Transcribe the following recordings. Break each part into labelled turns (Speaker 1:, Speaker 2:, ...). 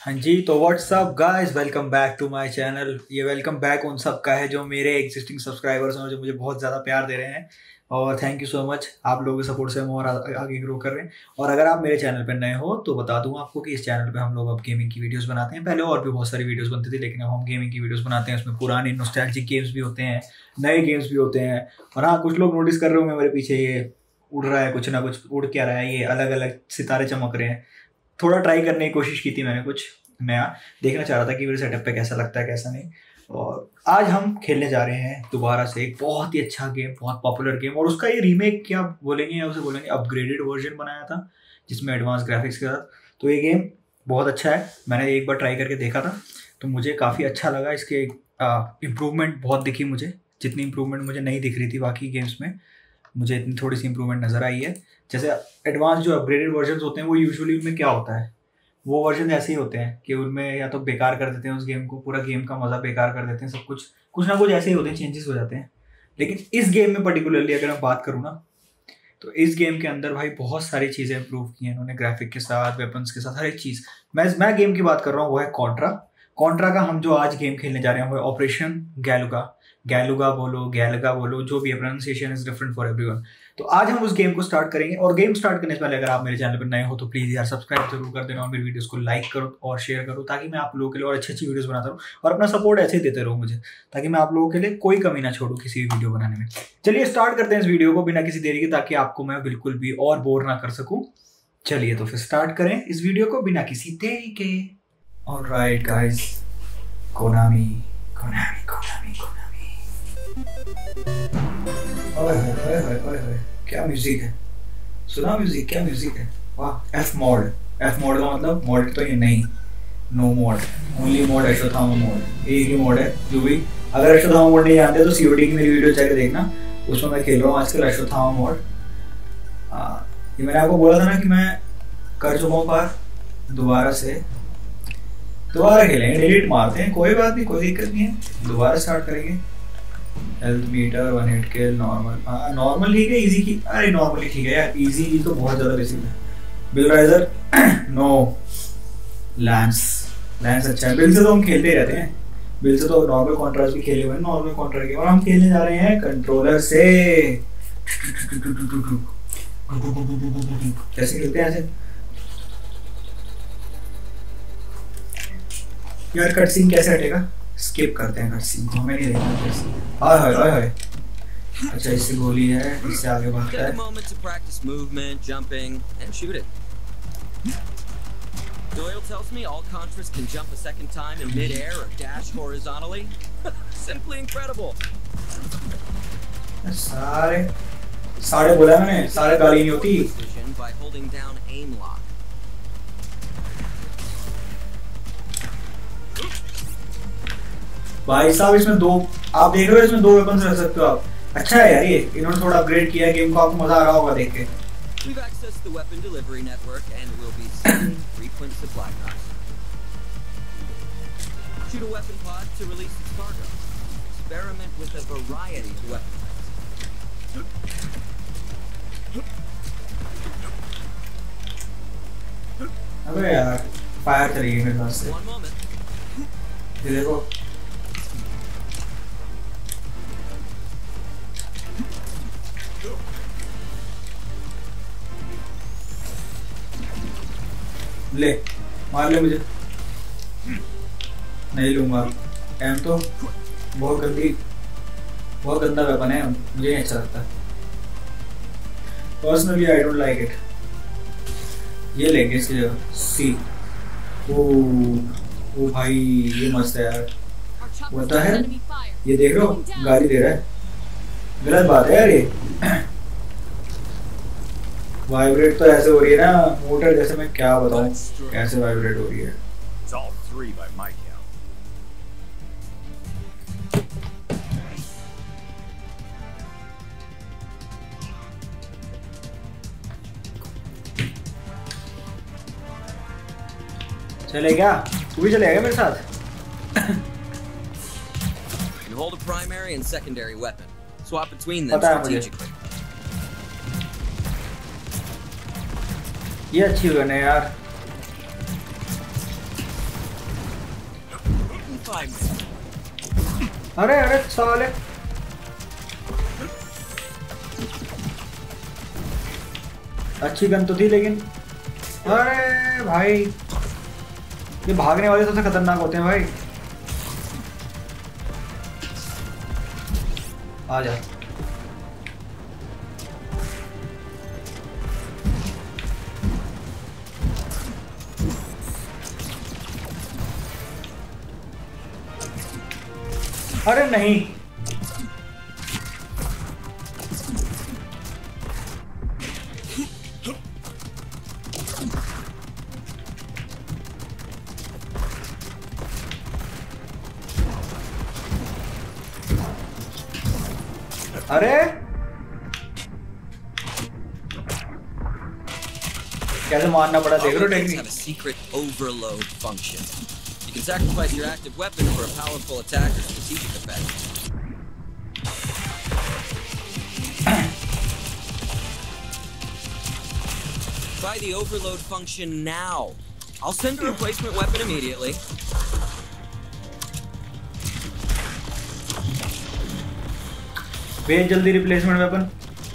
Speaker 1: हाँ जी, तो what's up guys, welcome back to my channel. ये वेलकम बैक उन सब का है जो मेरे एग्जिस्टिंग सब्सक्राइबर्स हैं और जो मुझे बहुत ज़्यादा प्यार दे रहे हैं। और थैंक यू सो मच, आप लोगों के सपोर्ट से हम और आगे ग्रो कर रहे हैं। और अगर आप मेरे चैनल पर नए हो तो बता दूं आपको कि इस चैनल पे हम लोग अब गेमिंग की वीडियोस बनाते हैं। पहले और भी बहुत सारी वीडियोस बनती थी, लेकिन अब हम गेमिंग की वीडियोस बनाते हैं। उसमें पुराने नॉस्टैल्जिक गेम्स भी होते हैं, नए गेम्स भी होते हैं। और हाँ, कुछ लोग नोटिस कर रहे होंगे मेरे पीछे ये उड़ रहा है, कुछ ना कुछ उड़ क्या रहा है, ये अलग अलग सितारे चमक रहे हैं। थोड़ा ट्राई करने की कोशिश की थी मैंने, कुछ नया देखना चाह रहा था कि मेरे सेटअप पे कैसा लगता है कैसा नहीं। और आज हम खेलने जा रहे हैं दोबारा से एक बहुत ही अच्छा गेम, बहुत पॉपुलर गेम। और उसका ये रीमेक क्या बोलेंगे या उसे बोलेंगे अपग्रेडेड वर्जन बनाया था जिसमें एडवांस ग्राफिक्स के साथ। तो ये गेम बहुत अच्छा है, मैंने एक बार ट्राई करके देखा था तो मुझे काफ़ी अच्छा लगा। इसके इम्प्रूवमेंट बहुत दिखी मुझे, जितनी इम्प्रूवमेंट मुझे नहीं दिख रही थी बाकी गेम्स में, मुझे इतनी थोड़ी सी इम्प्रूवमेंट नज़र आई है। जैसे एडवांस जो अपग्रेडेड वर्जन होते हैं वो यूजुअली उनमें क्या होता है, वो वर्जन ऐसे ही होते हैं कि उनमें या तो बेकार कर देते हैं उस गेम को, पूरा गेम का मज़ा बेकार कर देते हैं, सब कुछ कुछ ना कुछ ऐसे ही होते हैं, चेंजेस हो जाते हैं। लेकिन इस गेम में पर्टिकुलरली अगर मैं बात करूँ ना, तो इस गेम के अंदर भाई बहुत सारी चीज़ें इंप्रूव की हैं इन्होंने, ग्राफिक के साथ, वेपन्स के साथ, हर एक चीज़। मैं गेम की बात कर रहा हूँ, वो है कॉन्ट्रा। कॉन्ट्रा का हम जो आज गेम खेलने जा रहे हैं वो है ऑपरेशन गैलुगा। गैलुगा बोलो, गैलगा बोलो, जो भी है, pronunciation is different for everyone. तो आज हम उस गेम को स्टार्ट करेंगे। और गेम स्टार्ट करने से पहले अगर आप मेरे चैनल पर नए हो तो प्लीज़ यार सब्सक्राइब जरूर कर देना और मेरी वीडियोस को लाइक करो और शेयर करो, ताकि मैं आप लोगों के लिए और अच्छी अच्छी वीडियोस बनाता रहूँ। और अपना सपोर्ट ऐसे ही देते रहो मुझे, ताकि मैं आप लोगों के लिए कोई कमी ना छोड़ूँ किसी भी वीडियो बनाने में। चलिए स्टार्ट करते हैं इस वीडियो को बिना किसी देरी के, ताकि आपको मैं बिल्कुल भी और बोर ना कर सकूँ। चलिए तो फिर स्टार्ट करें इस वीडियो को बिना किसी देरी के। Alright guys, Konami Konami Konami Konami. ओए ओए ओए ओए ओए, क्या म्यूजिक है, सुना म्यूजिक, क्या म्यूजिक है, वाह। एफ मॉड, एफ मॉड का मतलब मॉड तो ये नहीं, no mode, only mode, Ashwatthama mode, एक ही मॉड है जो भी। अगर अश्वत्थामा मॉड नहीं जानते तो सीओडी की मेरी वीडियो जाकर देखना, उसमें मैं खेल रहा हूँ आजकल अश्वत्थामा मॉड। ये मैंने आपको बोला था ना कि मैं कर चुका हूँ पार, दोबारा खेलेंगे, डिलीट मारते हैं, कोई बात नहीं, कोई दिक्कत नहीं है, दोबारा स्टार्ट करेंगे। Health meter, one hit kill, normal, normal ठीक है, इजी की, अरे नॉर्मली ठीक है यार, इजी तो बहुत ज़्यादा बेसिक है। बिल राइजर नो, लैंस अच्छा है। बिल से तो हम खेलते ही रहते हैं, बिल से तो नॉर्मल कॉन्ट्रास्ट भी खेले हुए हैं, नॉर्मल कॉन्ट्रा के। और हम खेलने जा रहे हैं कंट्रोलर से। कैसे खेलते हैं ऐसे यार, कट सीन कैसे हटेगा, स्किप करते हैं कट सीन को, हमें नहीं देखना कट सीन। हाय हाय हाय हाय, अच्छा इससे गोली है, इससे आगे भागता है।
Speaker 2: Doyle tells me all Contras can jump a second time in mid-air or dash horizontally. Simply incredible.
Speaker 1: सारे बोला मैंने, सारे गाली नहीं होती।
Speaker 2: By holding down aim lock.
Speaker 1: भाई साहब इसमें दो, आप देख रहे हो, इसमें दो वेपन्स रख सकते हो आप। अच्छा है यार, ये इन्होंने थोड़ा अपग्रेड किया है गेम को, आपको मजा आ रहा होगा देख के।
Speaker 2: We've accessed the weapon delivery network and will be sending frequent supply drops. Shoot a weapon pod to release its cargo. Experiment with a variety of weapons.
Speaker 1: अबे यार, फायर चली गई मेरे पास से।
Speaker 2: One moment.
Speaker 1: ये देखो, ले मार ले मुझे, नहीं लूंगा। एम तो बहुत गंदा वेपन है, मुझे नहीं अच्छा लगता personally, I don't like it. ये लेंगे इसकी जगह सी। ओ भाई ये मस्त है यार, होता है, ये देख लो गाड़ी दे रहा है, गलत बात है यार ये। वाइब्रेट तो ऐसे हो रही है ना मोटर जैसे, मैं क्या बताऊं कैसे वाइब्रेट हो रही है। चलेगा, तू भी चलेगा मेरे साथ।
Speaker 2: You hold a primary and secondary weapon. Swap between them strategically.
Speaker 1: ये अच्छी गन है यार,
Speaker 2: satisfy me.
Speaker 1: अरे अरे साले, अच्छी गन तो थी लेकिन, अरे भाई ये भागने वाले सबसे खतरनाक होते हैं भाई। आ जा। अरे नहीं, अरे कैसे मारना पड़ा देख रहे हो technique.
Speaker 2: Have a secret overload function. You can sacrifice your active weapon for a powerful attack or strategic effect. Try the overload function now. I'll send a replacement weapon immediately.
Speaker 1: भेज जल्दी रिप्लेसमेंट वेपन।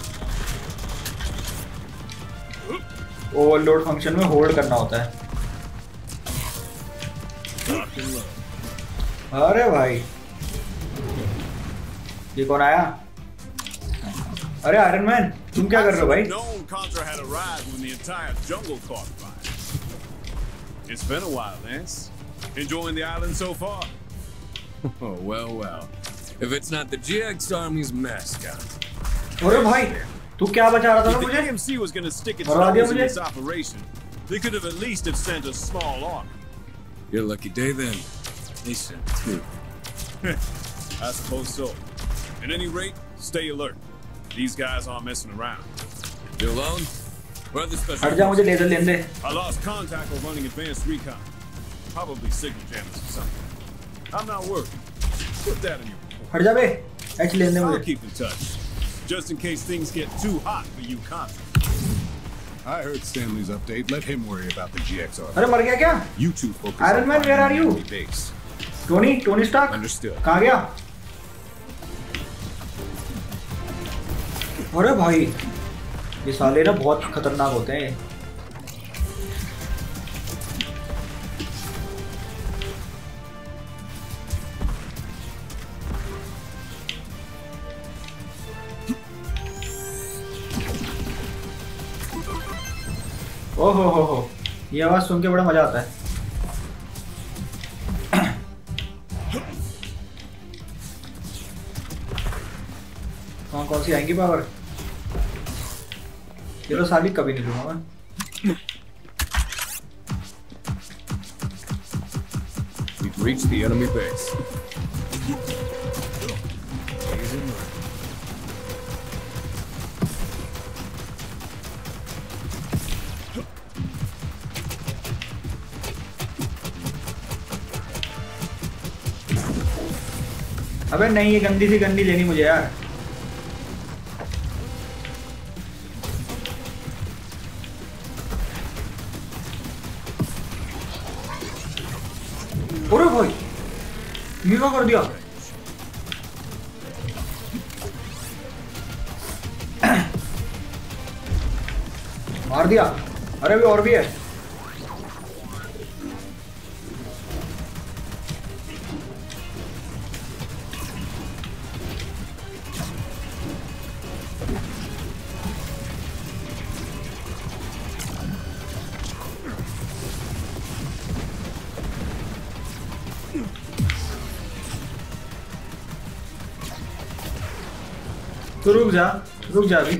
Speaker 1: ओवरलोड फंक्शन में hold करना होता है। अरे भाई ये कौन आया? अरे आयरन मैन तुम क्या कर रहे हो भाई?
Speaker 3: It's been a while, Lance. Enjoying the island so far?
Speaker 4: Oh, well. If it's not the GX Army's mascot.
Speaker 1: अरे भाई तू क्या बचा रहा था ना
Speaker 3: If the
Speaker 1: मुझे?
Speaker 3: AMC was going to stick its
Speaker 1: मरवा दिया
Speaker 3: nose in
Speaker 1: मुझे?
Speaker 3: this operation, they could have at least have sent a small army.
Speaker 4: Your lucky day then. They sent two.
Speaker 3: I suppose so. At any rate, stay alert. These guys aren't messing around.
Speaker 4: You alone? Where are the special
Speaker 1: हट जा, मुझे laser लेने दे।
Speaker 3: I lost contact while running advanced recon. Probably signal jammers or something. I'm not worried. Put that in your report.
Speaker 1: हट जा बे, H लेने दे
Speaker 3: I'll
Speaker 1: मुझे।
Speaker 3: keep in touch, just in case things get too hot for you convicts.
Speaker 5: I heard Stanley's update. Let him worry about the GXR.
Speaker 1: अरे मर गया क्या?
Speaker 5: You two focus
Speaker 1: Iron
Speaker 5: on
Speaker 1: Man, where are you?
Speaker 5: the base.
Speaker 1: Tony Stark
Speaker 5: Understood.
Speaker 1: कहाँ गया? अरे भाई ये साले ना बहुत खतरनाक होते हैं। ओहो हो, ये आवाज सुन के बड़ा मजा आता है। कौन सी आएंगी पावर? ये तो साली कभी नहीं लूंगा मैं।
Speaker 4: We've reached the enemy base.
Speaker 1: अबे नहीं, ये गंदी सी गंदी लेनी मुझे यार। अरे भाई ये क्या कर दिया? मार दिया। अरे अभी और भी है। तो रुक जा अभी।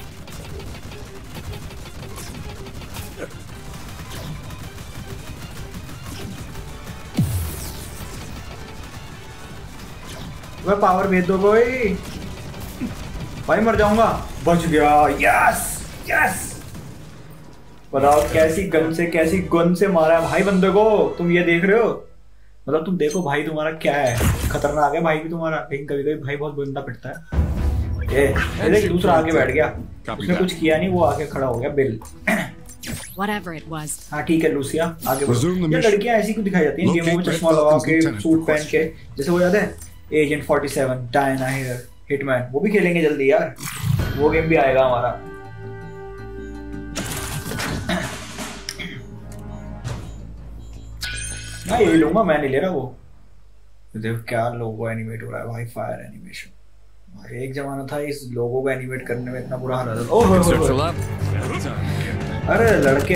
Speaker 1: वह पावर भेज दो कोई। भाई मर जाऊंगा। बच गया। Yes yes. बताओ कैसी गन से मारा है भाई बंदे को। तुम ये देख रहे हो? मतलब तुम देखो भाई तुम्हारा क्या है, खतरनाक है भाई भी तुम्हारा। लेकिन कभी कभी भाई बहुत बंदा पिटता है। ये दूसरा आगे बैठ गया, उसने कुछ किया नहीं, वो आके खड़ा हो गया बिल।
Speaker 6: whatever it was.
Speaker 1: हाँ ठीक है लूसिया, आगे बढ़ो।
Speaker 5: Resume the
Speaker 1: ये
Speaker 5: mission.
Speaker 1: लड़कियां ऐसी क्यों दिखाई जाती हैं गेमों में,
Speaker 5: Locate
Speaker 1: चश्मा
Speaker 5: Red
Speaker 1: लगा
Speaker 5: Falcon's
Speaker 1: के
Speaker 5: lieutenant
Speaker 1: सूट
Speaker 5: for
Speaker 1: पहन के, जैसे वो याद है एजेंट 47 डायना हियर हिटमैन, वो भी खेलेंगे जल्दी यार, वो गेम भी आएगा हमारा। मैं ये लूंगा, मैं नहीं ले रहा वो। देखो क्या लोगो एनिमेट हो रहा है भाई, फायर एनिमेशन। भाई एक जमाना था इस लोगो को एनिमेट करने में इतना बुरा हाल था। ओह हो
Speaker 4: Circle
Speaker 1: हो,
Speaker 4: up.
Speaker 1: अरे लड़के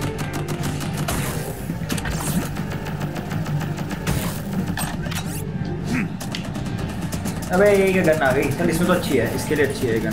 Speaker 1: अबे ये क्या गन आ गई, चल इसमें तो अच्छी है, इसके लिए अच्छी है ये गन।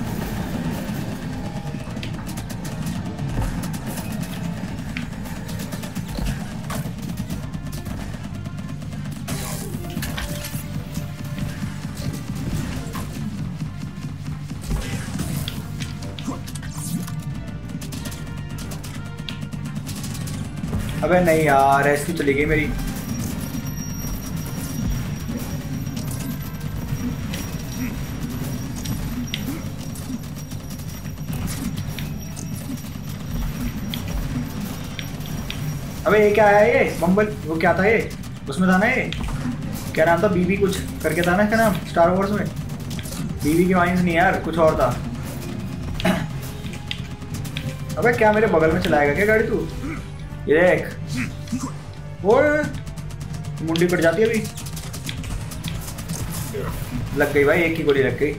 Speaker 1: अबे नहीं यार, ऐसी चली गई मेरी। अबे ये क्या है, ये बम्बल वो क्या था ये, उसमें था ना ये क्या नाम था, बीबी कुछ करके था ना, क्या नाम स्टार वॉर्स में, बीबी की वाइन्स नहीं यार, कुछ और था। अबे क्या मेरे बगल में चलाएगा क्या गाड़ी तू, ये देख, ओए मुंडी कट जाती है अभी। लग गई भाई, एक ही गोली लग गई।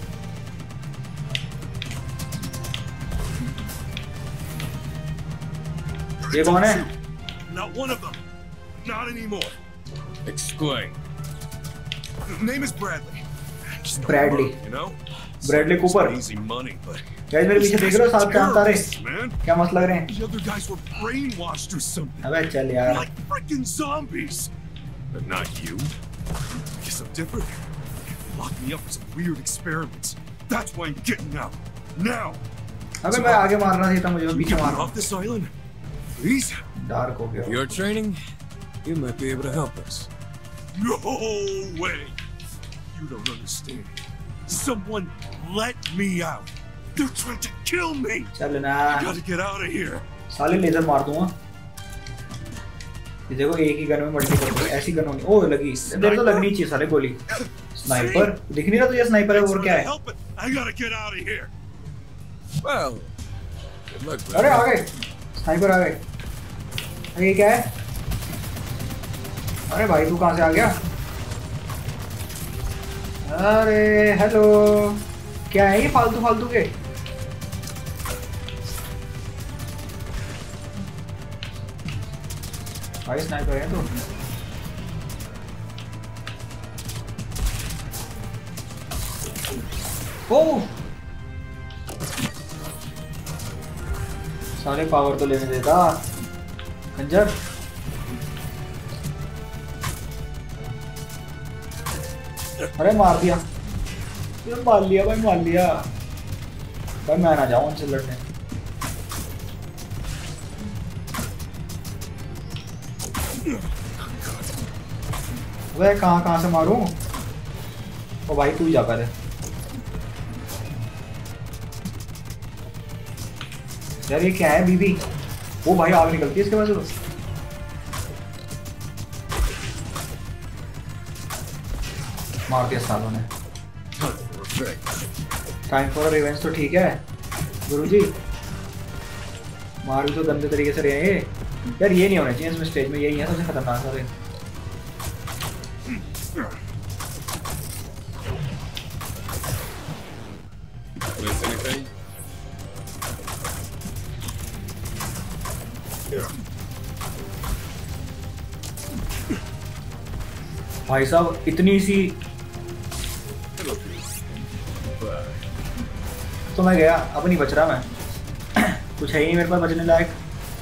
Speaker 1: ये कौन है?
Speaker 3: Not one of them. Not anymore.
Speaker 4: Explain.
Speaker 3: Name is Bradley. Just
Speaker 1: Bradley.
Speaker 3: you know?
Speaker 1: Bradley
Speaker 3: It's
Speaker 1: Cooper.
Speaker 3: Easy money, but
Speaker 1: guys मेरे पीछे देख रहे हो, साथ चांद तारे
Speaker 3: man.
Speaker 1: क्या मस्त लग रहे हैं।
Speaker 3: The other guys were brainwashed or something.
Speaker 1: अबे चल यार,
Speaker 3: Like freaking zombies. But not you. Guess I'm different. You locked me up for some weird experiments. That's why I'm getting out. Now.
Speaker 1: अबे मैं आगे मारना था, मुझे
Speaker 3: You
Speaker 1: पीछे
Speaker 3: get me
Speaker 1: मारना।
Speaker 3: off this island, please.
Speaker 1: Dark हो गया।
Speaker 4: Your training, you might be able to help us.
Speaker 3: No way. You don't understand. Someone let me out. They're trying to kill me.
Speaker 1: चल ना,
Speaker 3: I gotta get out of here.
Speaker 1: साले laser मार दूंगा। ये देखो एक ही गन में मल्टीपल, ऐसी गन होनी। ओह लगी, इधर तो लगनी चाहिए साले गोली। स्नाइपर दिख नहीं रहा तुझे, स्नाइपर है और क्या है?
Speaker 3: Help it. I gotta get out of here.
Speaker 4: Well, good luck,
Speaker 1: अरे
Speaker 4: brother.
Speaker 1: आ गए, स्नाइपर आ गए। ये क्या है? अरे भाई तू कहाँ से आ गया? अरे हेलो, क्या है ये फालतू फालतू के? भाई स्नाइपर है तो। ओह सारे पावर तो लेने देता खंजर। अरे मार दिया, मार लिया भाई, मार लिया भाई। मैं ना जाऊं उनसे लड़ने। वह कहाँ से मारूं? ओ भाई तू ही जा पहले। यार ये क्या है बीबी? वो भाई आग निकलती है इसके पास तो। मार दिया सालों ने। टाइम फॉर रिवेंज तो ठीक है गुरुजी, मार भी तो गंदे तरीके से रहे हैं ये। यार ये नहीं होना चाहिए इसमें, स्टेज में यही है सबसे खतरनाक सारे।
Speaker 4: Miss anything?
Speaker 1: भाई साहब इतनी सी तो मैं गया, अब नहीं बच रहा मैं। कुछ है ही नहीं मेरे पास बचने लायक।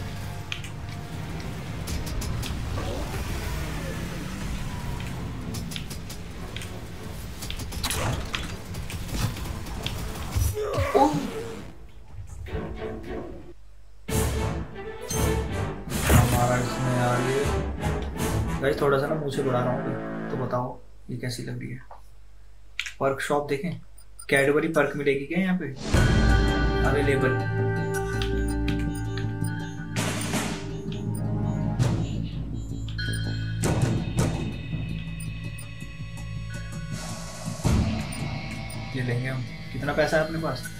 Speaker 1: हमारा इसमें आगे गाइस थोड़ा सा ना मुँह से बुला रहा हूँ, तो बताओ ये कैसी लग रही है। पर्क शॉप देखें, कैडबरी पर्क मिलेगी क्या यहाँ पे अवेलेबल? लेंगे हम। कितना पैसा है अपने पास?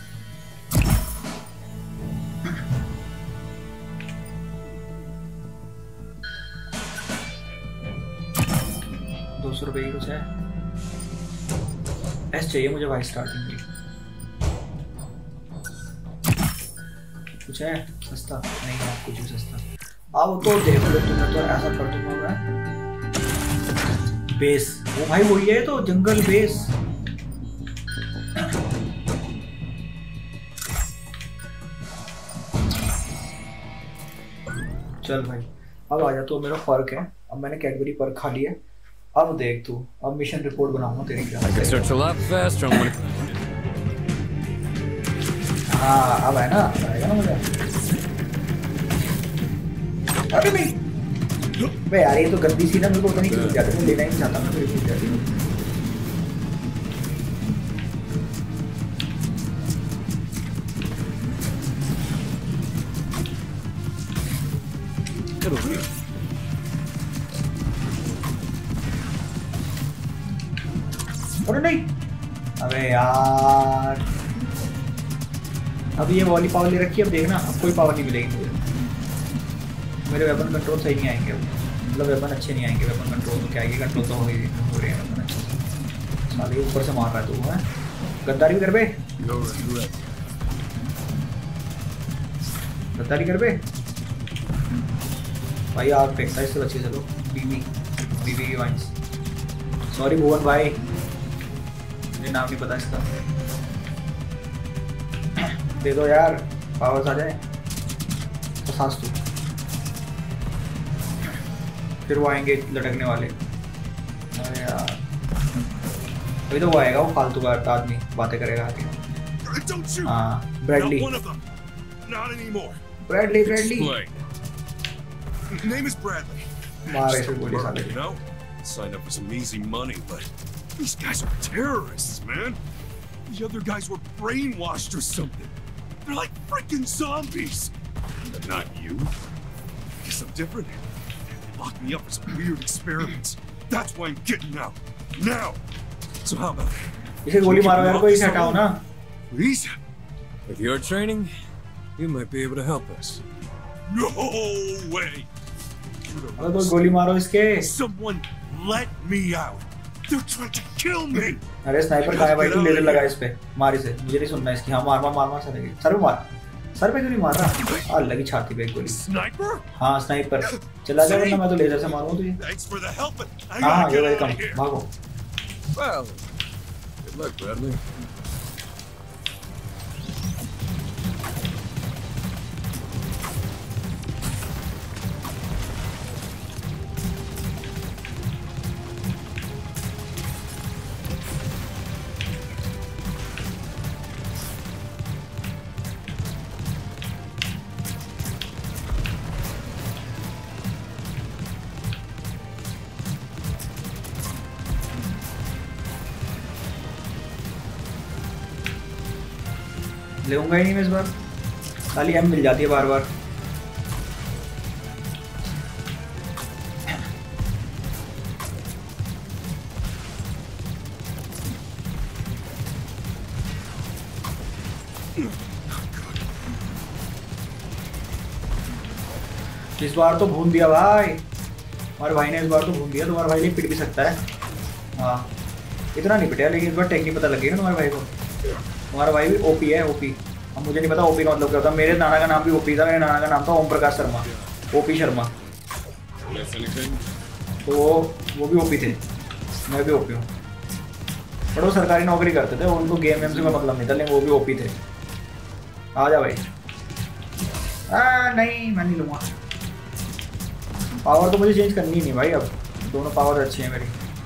Speaker 1: 200 रुपये की कुछ है। एस चाहिए मुझे भाई स्टार्टिंग की। कुछ है सस्ता? नहीं है कुछ भी सस्ता। अब तो देख लो तुम्हें, तो ऐसा कर दूंगा मैं। बेस, वो भाई वही है तो जंगल बेस। चल भाई अब आ जा। तो मेरा फर्क है, अब मैंने कैडबरी पर खा लिया। अब देख तू, अब मिशन रिपोर्ट बनाऊंगा तेरी क्या। हाँ अब है ना, आएगा ना मुझे। अरे नहीं बे यार, ये तो गंदी सी ना, मेरे को पता नहीं क्यों जाते, मैं लेना ही नहीं चाहता मैं, फिर जाती हूँ। अरे नहीं, अबे यार अब ये वाली पावर ले रखी है। अब देखना अब कोई पावर नहीं मिलेगी मुझे। मेरे वेपन कंट्रोल सही नहीं आएंगे, मतलब वेपन अच्छे नहीं आएंगे। वेपन कंट्रोल तो क्या है, कंट्रोल तो हो रहे हैं वेपन अच्छे से। साले ऊपर से मार रहा है तू, है गद्दारी भी कर बे, गद्दारी कर बे भाई। आग फेंकता है, इससे बच्चे चलो। बीबी की वाइन्स। सॉरी भुवन भाई, मुझे नाम नहीं पता इसका। दे दो यार, पावर्स आ जाए तो सांस तू। फिर वो आएंगे लटकने वाले। अरे यार अभी तो वो आएगा, वो फालतू का आदमी बातें करेगा आके। हाँ Bradley, Bradley
Speaker 3: Name is Bradley.
Speaker 1: मारे से गोली साले।
Speaker 3: You know, signed up for some easy money, but these guys are terrorists, man. The other guys were brainwashed or something. They're like freaking zombies. But not you. Guess I'm different. They locked me up for some weird experiments. That's why I'm getting out. Now. So how about it?
Speaker 1: इसे गोली मारो यार, कोई इसे हटाओ ना।
Speaker 3: Please?
Speaker 4: With your training, you might be able to help us.
Speaker 3: No way.
Speaker 1: अरे तो गोली मारो इसके।
Speaker 3: Someone let me out. They're trying to kill me.
Speaker 1: अरे स्नाइपर कहाँ है भाई, तू लेजर लगा इस पे, मार इसे। मुझे नहीं सुनना इसकी। हाँ मार मार मार मार, सर पे मार। सर पे क्यों नहीं मार रहा? आ लगी छाती पे एक गोली।
Speaker 3: Sniper?
Speaker 1: हाँ स्नाइपर, चला जा वरना मैं तो लेजर से मारूंगा तुझे।
Speaker 3: Thanks for the help. I
Speaker 1: हाँ
Speaker 3: gotta
Speaker 1: ये
Speaker 3: get out
Speaker 1: welcome,
Speaker 3: of here.
Speaker 1: भागो।
Speaker 4: Well, good luck, Bradley.
Speaker 1: लेऊंगा ही नहीं मैं इस बार, खाली एम मिल जाती है बार बार। इस बार तो भून दिया भाई, हमारे भाई ने इस बार तो भून दिया। तुम्हारा भाई नहीं पिट भी सकता है। हाँ इतना नहीं पिटा, लेकिन इस बार टेक्निक पता लग गई ना तुम्हारे भाई को। तुम्हारा भाई भी ओपी है, ओपी। अब मुझे नहीं पता ओपी का मतलब क्या होता। मेरे नाना का नाम भी ओपी था, मेरे नाना का नाम था ओम प्रकाश शर्मा, ओपी शर्मा। तो वो भी ओपी थे, मैं भी ओपी हूँ। बट वो सरकारी नौकरी करते थे, उनको गेम वेम से कोई मतलब नहीं था, लेकिन वो भी ओपी थे। आ जा भाई। नहीं मैं नहीं लूँगा पावर, तो मुझे चेंज करनी नहीं भाई। अब दोनों पावर अच्छी हैं मेरी।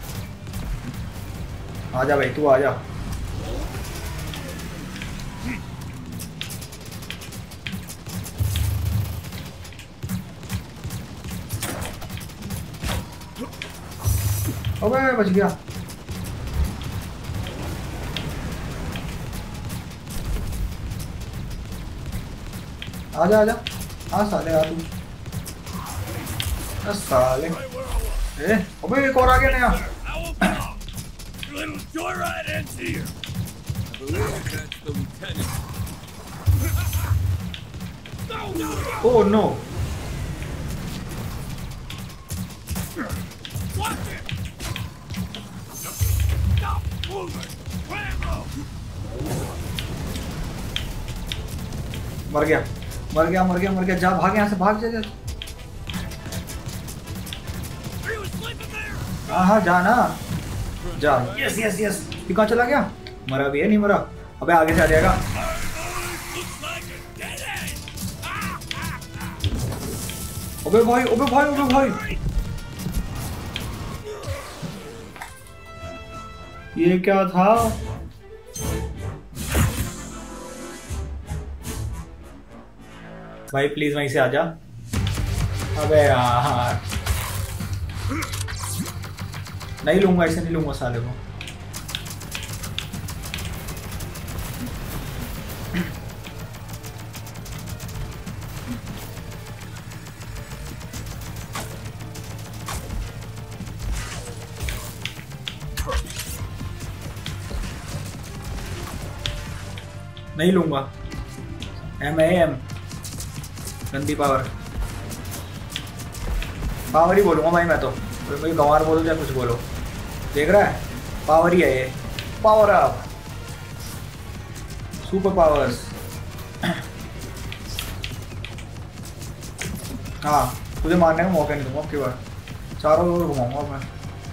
Speaker 1: आ जा भाई, तू आ जा। अबे बच गया। आजा आजा, हाँ साले आ तू। साले अबे एक और आ गया नया।
Speaker 4: believe that's the lieutenant.
Speaker 1: Oh no!
Speaker 3: Watch it! Stop moving! Rambo!
Speaker 1: मर गया मर गया मर गया मर गया। जा भाग यहाँ से, भाग जा जा। हाँ जा ना जा। Yes yes yes. ये कहाँ चला गया? मरा भी है? नहीं मरा। अबे आगे से आ जाएगा। अबे भाई अबे भाई अबे भाई, ये क्या था? भाई प्लीज वहीं से आ जा। अबे यार नहीं लूंगा, ऐसे नहीं लूंगा साले को। नहीं लूंगा। M गंदी पावर, पावर ही बोलूंगा भाई मैं तो। मुझे गंवार बोलो या कुछ बोलो, देख रहा है? पावर ही है ये। Power up, super powers. हाँ तुझे मारने का मौका नहीं दूंगा अब की बार। चारों ओर घुमाऊंगा मैं।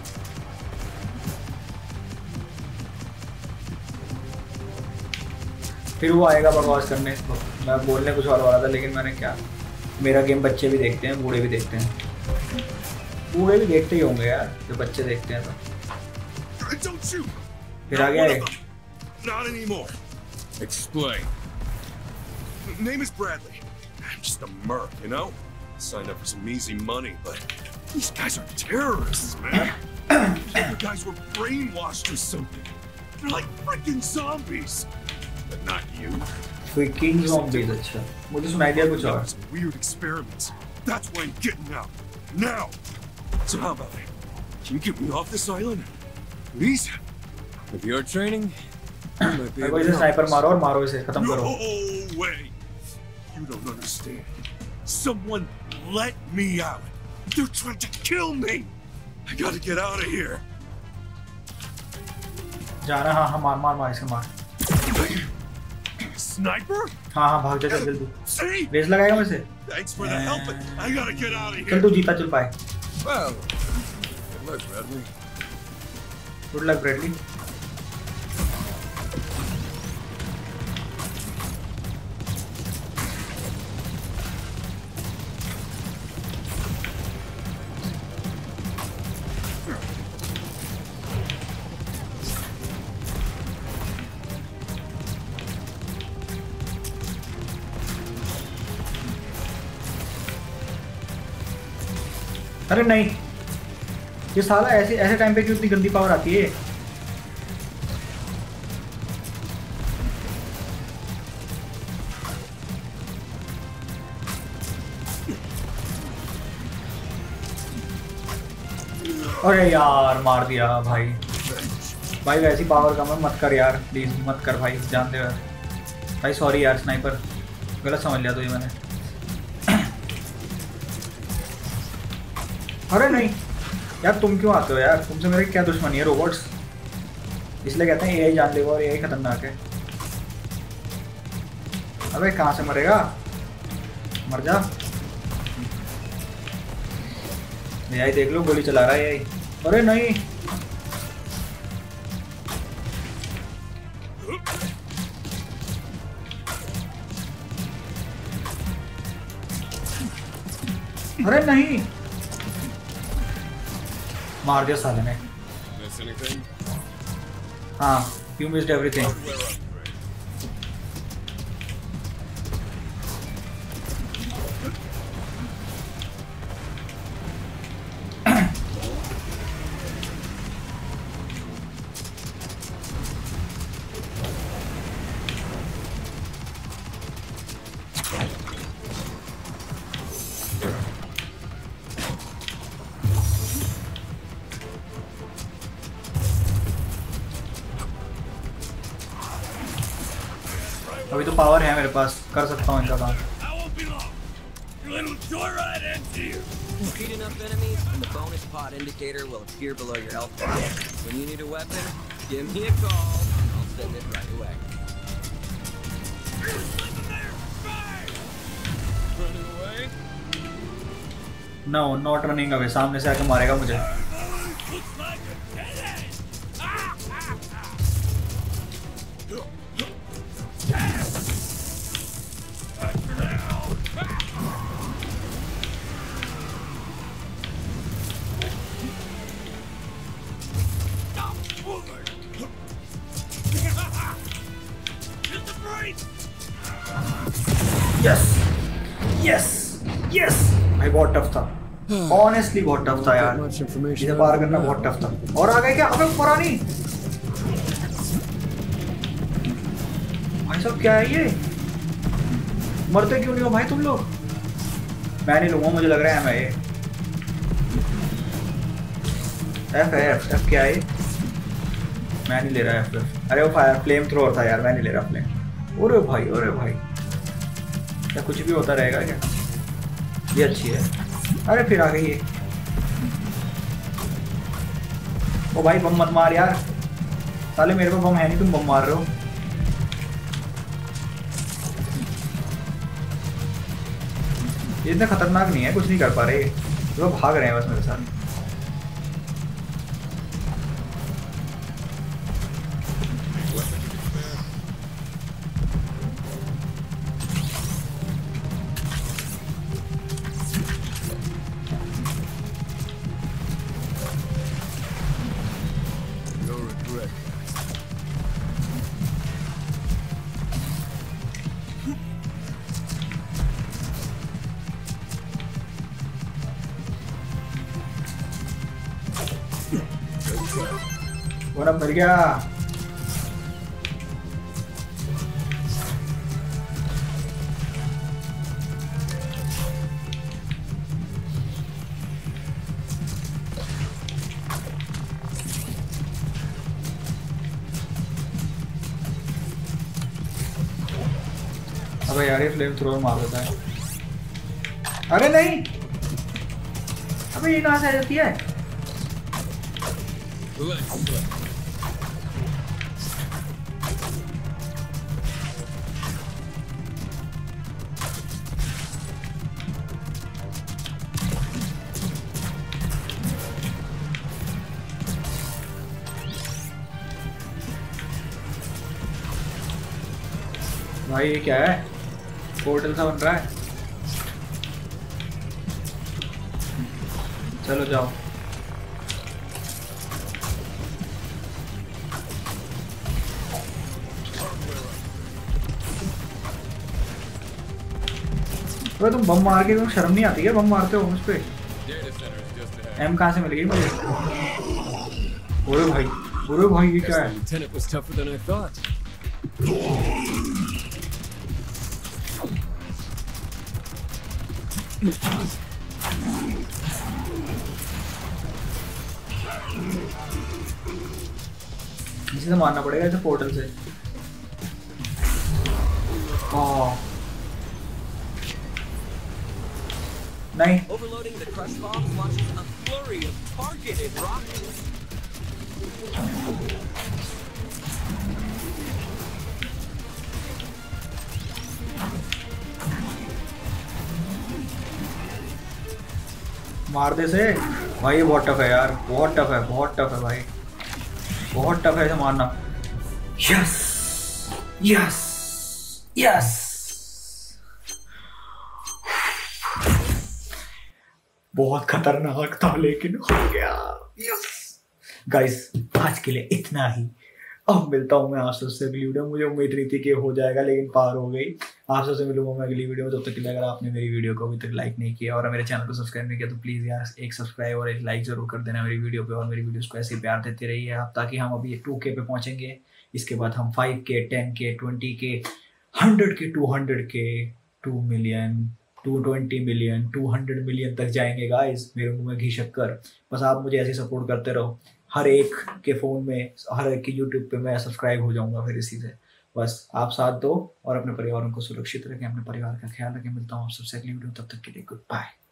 Speaker 1: फिर वो आएगा बकवास करने। मैं बोलने कुछ और वाला था लेकिन मैंने क्या, मेरा गेम बच्चे भी देखते हैं बूढ़े भी देखते हैं। बूढ़े भी देखते ही होंगे यार, जो बच्चे देखते हैं तो। फिर आ गया है।
Speaker 3: Not anymore.
Speaker 4: Explain.
Speaker 3: Name is Bradley. I'm just a merc, you know? Signed up for some easy money, but these guys are terrorists, man. The guys were brainwashed or something. They're like freaking zombies. But not you.
Speaker 1: Freaking zombies, अच्छा। मुझे सुनाई दिया कुछ और।
Speaker 3: Some weird experiments. That's why I'm getting out. Now. So how about it? Can you get me off this island? Please?
Speaker 4: If you're training, you might be
Speaker 1: मेरे को
Speaker 4: able
Speaker 1: इसे
Speaker 4: to
Speaker 1: sniper
Speaker 4: help.
Speaker 1: मारो और मारो इसे, खत्म करो।
Speaker 3: No way. You don't understand. Someone let me out. They're trying to kill me. I gotta get out of here.
Speaker 1: जाना। हाँ हाँ मार मार मार इसे मार।
Speaker 3: Sniper?
Speaker 1: हाँ हाँ भाग जा चल जल्दी।
Speaker 3: See?
Speaker 1: रेस लगाएगा मुझसे।
Speaker 3: Thanks for the help, but I gotta get out of
Speaker 1: चल
Speaker 3: here.
Speaker 1: तू जीता चल पाए।
Speaker 4: Well, good luck, Bradley.
Speaker 1: Good luck Bradley. अरे नहीं, ये साला ऐसे ऐसे टाइम पे क्यों इतनी गंदी पावर आती है? अरे यार मार दिया भाई। भाई वैसी पावर का मत कर यार, प्लीज मत कर भाई, जान दे यार भाई। सॉरी यार स्नाइपर, गलत समझ लिया तो ये मैंने। अरे नहीं यार, तुम क्यों आते हो यार? तुमसे मेरी क्या दुश्मनी है रोबोट्स? इसलिए कहते हैं एआई जानलेवा और एआई खतरनाक है। अबे कहाँ से मरेगा? मर जा। एआई देख लो, गोली चला रहा है एआई। अरे नहीं, अरे नहीं, मार दिया साले ने।
Speaker 4: Miss anything?
Speaker 1: हाँ, you missed everything.
Speaker 4: Hardware upgrade.
Speaker 1: अभी तो पावर है मेरे पास, कर सकता हूँ इनका काम।
Speaker 3: I won't be long. Your little joyride ends here.
Speaker 2: Defeat enough enemies, and the bonus pod indicator will appear below your health bar. When you need a weapon, give me a call. I'll send it right away.
Speaker 4: Running away?
Speaker 1: No not running away, सामने से आके मारेगा मुझे।
Speaker 3: Looks like a dead
Speaker 1: yes yes yes भाई बहुत tough था, honestly बहुत tough था यार,
Speaker 4: Much information.
Speaker 1: इसे पार करना बहुत टफ था। और आ गए क्या? अबे पुरानी भाई साहब क्या है ये? मरते क्यों नहीं हो भाई तुम लोग? मैं नहीं लूंगा, मुझे लग रहा है मैं ये एफ है। एफ क्या है? मैं नहीं ले रहा एफ। अरे वो फायर फ्लेम थ्रोअर था यार, मैं नहीं ले रहा फ्लेम। अरे भाई क्या कुछ भी होता रहेगा क्या? ये अच्छी है। अरे फिर आ गई ये। ओ भाई बम मत मार यार, साले मेरे को बम है नहीं, तुम बम मार रहे हो। ये इतना खतरनाक नहीं है, कुछ नहीं कर पा रहे, तो भाग रहे हैं बस मेरे साथ।
Speaker 4: No regret.
Speaker 1: वो ना मिल गया। अबे यार ये फ्लेम थ्रोअर मार देता है। अरे नहीं, अबे ये कहाँ से आ जाती है? भाई ये क्या है? पोर्टल सा बन रहा है। चलो जाओ। अबे तुम बम मार के तुम शर्म नहीं आती है? बम मारते हो मुझ पे।
Speaker 4: Data center is just ahead.
Speaker 1: एम कहाँ से मिल गई मुझे? अरे भाई ये क्या
Speaker 4: Guess
Speaker 1: है?
Speaker 4: the lieutenant was tougher than I thought.
Speaker 1: इसी से मारना पड़ेगा, इसे पोर्टल से। नहीं
Speaker 2: Overloading the crush bombs launches a flurry of targeted rockets.
Speaker 1: मार दे से भाई, ये बहुत टफ है यार, बहुत टफ है, बहुत टफ है भाई, बहुत टफ है इसे मारना। यस यस यस, बहुत खतरनाक था लेकिन हो गया। यस गाइस, आज के लिए इतना ही। अब मिलता हूँ मैं आपसे उससे अगली वीडियो। मुझे उम्मीद नहीं थी कि हो जाएगा, लेकिन पार हो गई। आपसे से मिलूंगा मैं अगली वीडियो में। तब तक के लिए अगर आपने मेरी वीडियो को अभी तक लाइक नहीं किया और मेरे चैनल को सब्सक्राइब नहीं किया तो प्लीज़ यार एक सब्सक्राइब और एक लाइक जरूर कर देना मेरी वीडियो पे, और मेरी वीडियोस को ऐसे प्यार देते रहिए आप, ताकि हम अभी 2K पे पहुँचेंगे। इसके बाद हम 5K, 10K, 20K, 100K, 200K, 2 million, 220 million, 200 million तक जाएंगे गाइस, मेरे मुंह में घी शक्कर। बस आप मुझे ऐसे सपोर्ट करते रहो। हर एक के फ़ोन में, हर एक के यूट्यूब पे मैं सब्सक्राइब हो जाऊंगा फिर इसी से। बस आप साथ दो और अपने परिवारों को सुरक्षित रखें, अपने परिवार का ख्याल रखें। मिलता हूँ आप सबसे अगली वीडियो, तब तक के लिए गुड बाय।